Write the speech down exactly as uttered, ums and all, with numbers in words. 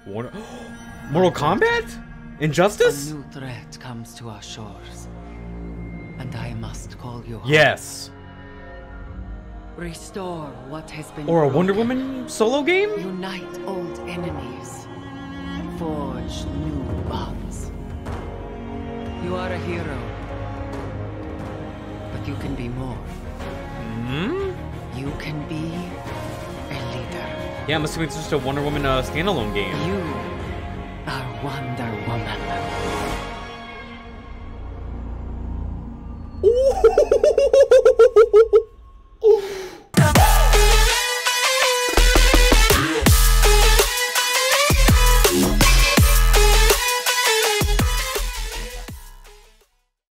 War Mortal Kombat? Injustice? A new threat comes to our shores, and I must call you home. Yes. Restore what has been Or a broken. Wonder Woman solo game? Unite old enemies. Forge new bonds. You are a hero, but you can be more. Hmm? You can be a leader. Yeah, I'm assuming it's just a Wonder Woman uh, standalone game. You are Wonder